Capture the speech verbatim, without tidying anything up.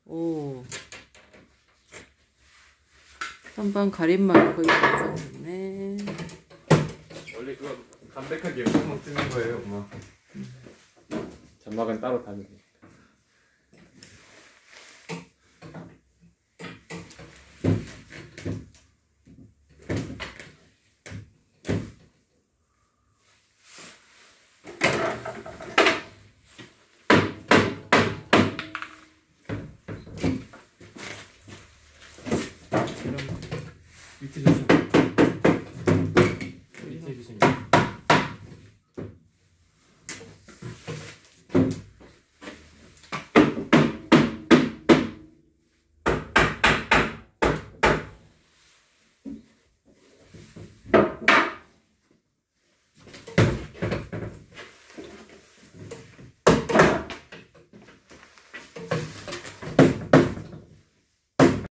오. 선반 가림막이 거의 완성됐네. 원래 그거 담백하게 영상만 찍는 거예요, 엄마. 음. 점막은 따로 다니고. 밑에 조심.